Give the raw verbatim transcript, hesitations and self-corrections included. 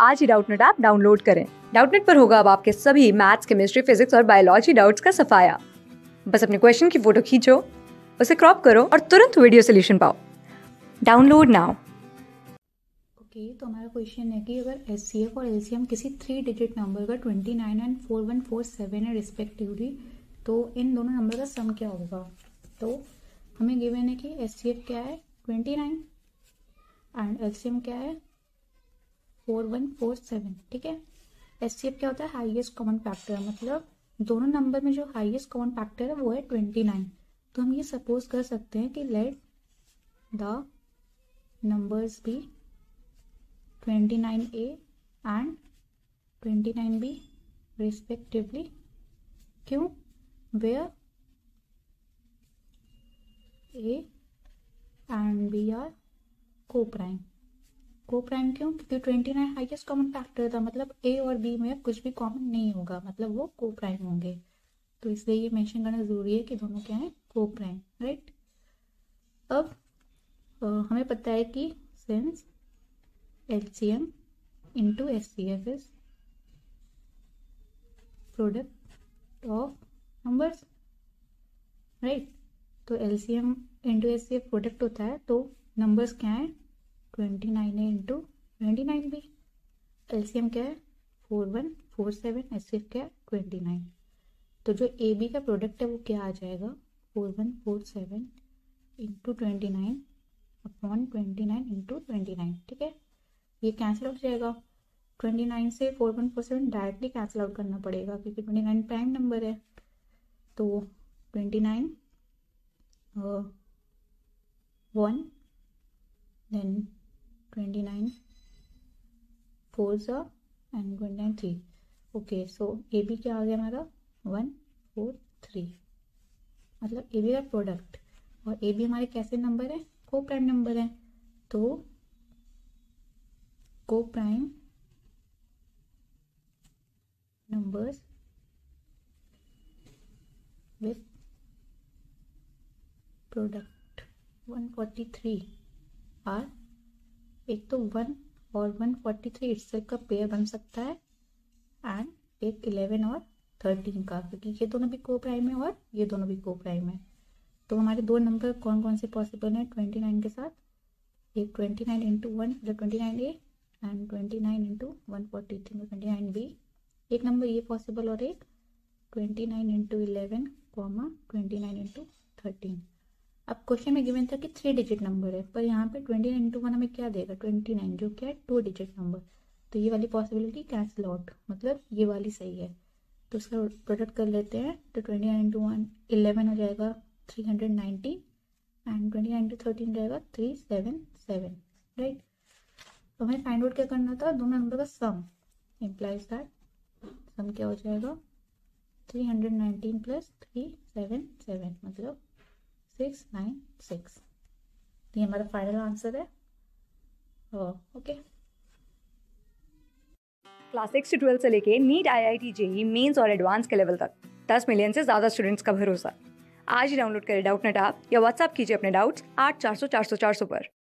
आज ही Doubtnut app download करें। डाउटनेट पर होगा अब आपके सभी मैथ्स, केमिस्ट्री, फिजिक्स और बायोलॉजी डाउट्स का सफाया। बस अपने क्वेश्चन की फोटो खींचो, उसे क्रॉप करो और तुरंत वीडियो सोल्यूशन पाओ। Download now. ओके okay, तो हमारा क्वेश्चन है कि अगर एच सी एफ और एल सी एम किसी थ्री डिजिट नंबर का twenty nine and four one four seven है रिस्पेक्टिवली, तो इन दोनों नंबर का सम क्या होगा। तो हमें गिवन है कि एच सी एफ क्या है twenty nine and L C M क्या है फोर वन फोर सेवन। ठीक है, एच सी एफ क्या होता है, हाईएस्ट कॉमन फैक्टर, मतलब दोनों नंबर में जो हाईएस्ट कॉमन फैक्टर है वो है ट्वेंटी नाइन। तो हम ये सपोज कर सकते हैं कि let the numbers be twenty nine A and twenty nine B respectively. क्यों? Where A and B are co prime. Co prime क्यों? क्योंकि twenty nine highest common factor था, मतलब ए और बी में कुछ भी कॉमन नहीं होगा, मतलब वो को प्राइम होंगे। तो इसलिए ये मेंशन करना जरूरी है कि दोनों क्या है, को प्राइम। राइट, अब आ, हमें पता है कि since L C M into S C F is product of numbers, right? तो L C M into S C F product होता है, तो नंबर्स क्या है ट्वेंटी नाइन है इंटू ट्वेंटी नाइन भी। L C M क्या है four one four seven, S C F क्या है ट्वेंटी नाइन। तो जो A B का प्रोडक्ट है वो क्या आ जाएगा four one four seven into twenty nine upon twenty nine into twenty nine. ठीक है, ये कैंसिल आउट हो जाएगा। ट्वेंटी नाइन से four one four seven directly cancel out करना पड़ेगा क्योंकि ट्वेंटी नाइन प्राइम नंबर है। तो twenty nine one then twenty nine four ज़ा and twenty nine three. Okay, so A B क्या आ गया हमारा वन फोर थ्री, मतलब ए बी का प्रोडक्ट। और ए बी हमारे कैसे नंबर है, को प्राइम नंबर है। तो co prime numbers with product one forty three are, एक तो वन और वन फोर्टी थ्री इससे का पेयर बन सकता है एंड एक इलेवन और थर्टीन का, क्योंकि ये दोनों भी को प्राइम है और ये दोनों भी को प्राइम है। तो हमारे दो नंबर कौन कौन से पॉसिबल हैं ट्वेंटी नाइन के साथ, एक ट्वेंटी नाइन इंटू वन मतलब twenty nine A and twenty nine into one forty three twenty nine B. एक नंबर ये पॉसिबल और एक twenty nine into eleven comma twenty nine into thirteen. अब क्वेश्चन में गिवन था कि थ्री डिजिट नंबर है, पर यहाँ पे ट्वेंटी नाइन इंटू वन हमें क्या देगा ट्वेंटी नाइन, जो क्या है टू डिजिट नंबर। तो ये वाली पॉसिबिलिटी कैंसिल आउट, मतलब ये वाली सही है। तो उसका प्रोडक्ट कर लेते हैं। तो twenty nine into one eleven हो जाएगा three hundred nineteen and twenty nine into thirteen रहेगा थ्री सेवन सेवन। राइट, तो हमें फाइंड आउट क्या करना था, दोनों नंबर का सम। इम्प्लाइज दैट सम क्या हो जाएगा three hundred nineteen plus three seven seven, मतलब सिक्स नाइन सिक्स। तो ये हमारा फाइनल आंसर है। ओके, क्लास सिक्स से ट्वेल्थ से लेके NEET, I I T, JEE mains और एडवांस के लेवल तक दस मिलियन से ज्यादा स्टूडेंट्स का भरोसा। आज ही डाउनलोड करें डाउटनेट ऐप या व्हाट्सएप कीजिए अपने डाउट्स आठ चार सौ चार सौ चार सौ पर।